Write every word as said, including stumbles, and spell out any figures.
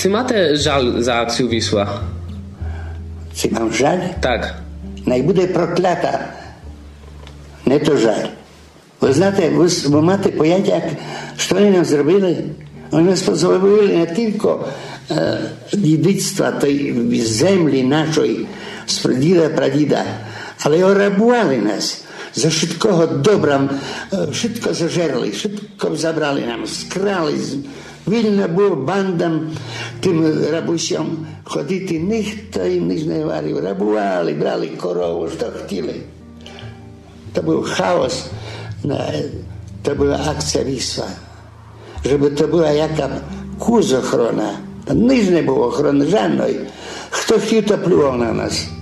Чи máte žal za akciu Wisła? Чи мав жаль? Tak. Най буде проклята. Не то жаль. Ви знаєте, ви, ви маєте поняття, що вони нам зробили? Вони нас позбавили не тільки е, дідицтва тої землі нашої, з прадіда, прадіда, але й орабували нас. За všetkого добра, všetko zažerli, všetko zabrali nám, skrali. Вільно було бандам, тим рабусям ходити, ніхто їм ніч не варив. Рабували, брали корову, що хотіли. To był chaos, to była akcja Wisła. Żeby to była jaka kurz ochrona. Nic nie było ochrony żadnej. Kto chciał, to pluwał na nas.